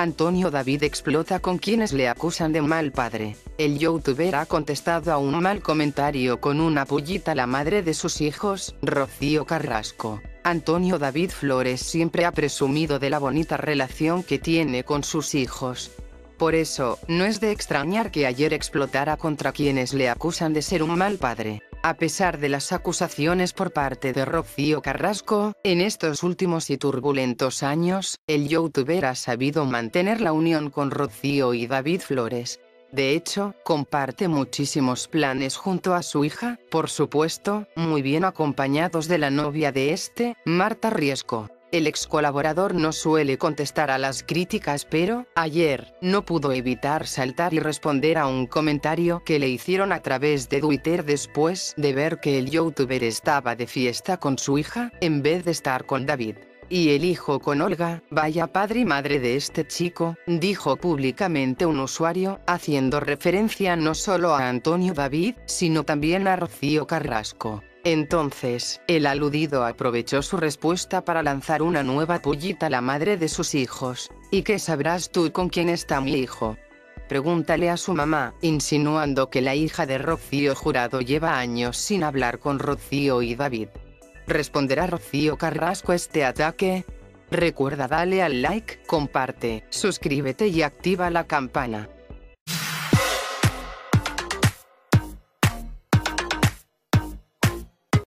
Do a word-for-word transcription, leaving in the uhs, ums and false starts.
Antonio David explota con quienes le acusan de mal padre. El youtuber ha contestado a un mal comentario con una pullita a la madre de sus hijos, Rocío Carrasco. Antonio David Flores siempre ha presumido de la bonita relación que tiene con sus hijos. Por eso, no es de extrañar que ayer explotara contra quienes le acusan de ser un mal padre. A pesar de las acusaciones por parte de Rocío Carrasco, en estos últimos y turbulentos años, el youtuber ha sabido mantener la unión con Rocío y David Flores. De hecho, comparte muchísimos planes junto a su hija, por supuesto, muy bien acompañados de la novia de este, Marta Riesco. El ex colaborador no suele contestar a las críticas, pero, ayer, no pudo evitar saltar y responder a un comentario que le hicieron a través de Twitter después de ver que el youtuber estaba de fiesta con su hija, en vez de estar con David. Y el hijo con Olga, vaya padre y madre de este chico, dijo públicamente un usuario, haciendo referencia no solo a Antonio David, sino también a Rocío Carrasco. Entonces, el aludido aprovechó su respuesta para lanzar una nueva pullita a la madre de sus hijos. ¿Y qué sabrás tú con quién está mi hijo? Pregúntale a su mamá, insinuando que la hija de Rocío Jurado lleva años sin hablar con Rocío y David. ¿Responderá Rocío Carrasco este ataque? Recuerda darle al like, comparte, suscríbete y activa la campana.